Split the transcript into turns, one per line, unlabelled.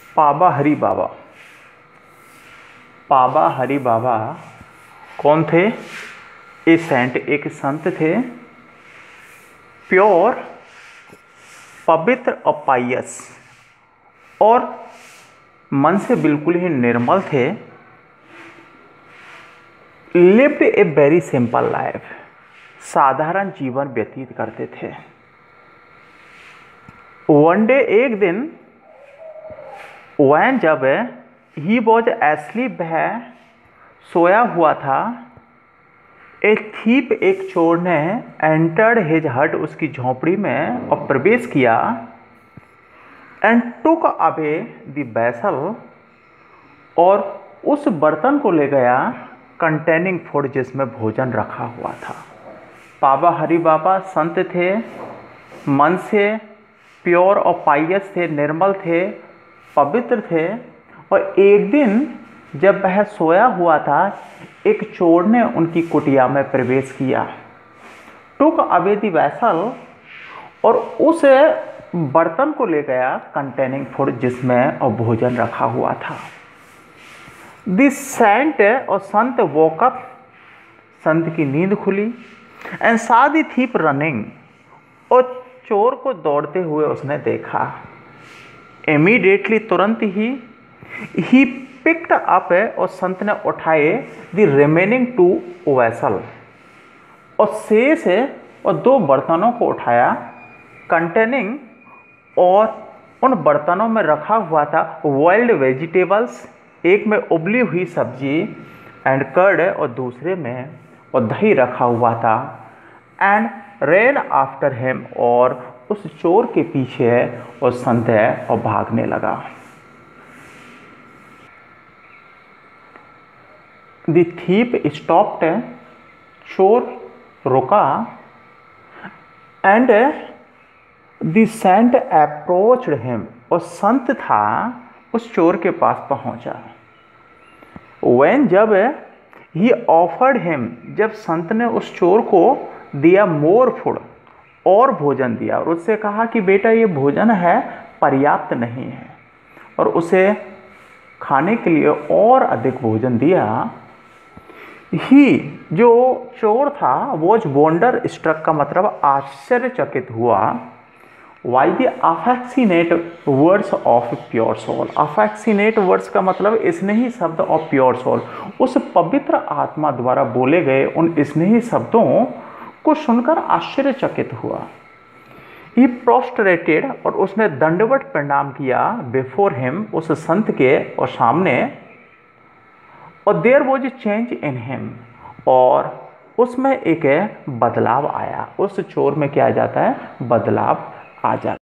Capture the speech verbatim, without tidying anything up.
पाबा हरि बाबा। पाबा हरि बाबा कौन थे? ए सेंट, एक संत थे, प्योर, पवित्र और पायस, और मन से बिल्कुल ही निर्मल थे। Lived a very simple life, साधारण जीवन व्यतीत करते थे। वन डे, एक दिन, वैन जब ही वॉज एस्लीप, वह सोया हुआ था, ए थीप, एक चोर ने एंटर्ड हिज हट, उसकी झोंपड़ी में और प्रवेश किया, and took away the vessel, और उस बर्तन को ले गया, कंटेनिंग फूड, जिसमें भोजन रखा हुआ था। पाबा हरि बाबा संत थे, मन से प्योर और पायस थे, निर्मल थे, पवित्र थे, और एक दिन जब वह सोया हुआ था, एक चोर ने उनकी कुटिया में प्रवेश किया, टुक अवे द वेसल, और उस बर्तन को ले गया, कंटेनिंग फूड, जिसमें और भोजन रखा हुआ था। द सेंट, और संत, वोक अप, संत की नींद खुली, एंड सा द थीप रनिंग, और चोर को दौड़ते हुए उसने देखा। इमीडिएटली, तुरंत ही, ही पिक्ड अप, और संत ने उठाए, द रिमेनिंग टू वेसल, और शेष और दो बर्तनों को उठाया, कंटेनिंग, और उन बर्तनों में रखा हुआ था वाइल्ड वेजिटेबल्स, एक में उबली हुई सब्जी, एंड कर्ड, और दूसरे में और दही रखा हुआ था, एंड रेन आफ्टर हिम, और उस चोर के पीछे और संत है और भागने लगा। द थीप स्टॉप्ड, चोर रुका, and the saint approached him, और संत था उस चोर के पास पहुंचा। व्हेन, जब, ही ऑफर्ड हिम, जब संत ने उस चोर को दिया मोर फूड, और भोजन दिया, और उससे कहा कि बेटा ये भोजन है, पर्याप्त नहीं है, और उसे खाने के लिए और अधिक भोजन दिया। ही, जो चोर था, वॉज वंडर स्ट्रक, का मतलब आश्चर्यचकित हुआ, why the affectionate words of pure soul. Affectionate words का मतलब स्नेही शब्द ऑफ प्योर सोल, उस पवित्र आत्मा द्वारा बोले गए उन स्नेही शब्दों को सुनकर आश्चर्यचकित हुआ। ही प्रोस्ट्रेटेड, और उसने दंडवत प्रणाम किया, बिफोर हिम, उस संत के और सामने, और there was a change in him, और उसमें एक बदलाव आया। उस चोर में क्या आ जाता है? बदलाव आ जाता है।